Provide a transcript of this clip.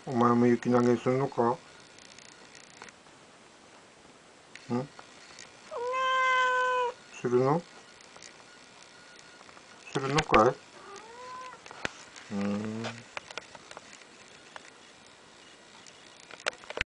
お前も雪投げするのか？するの？するのかい？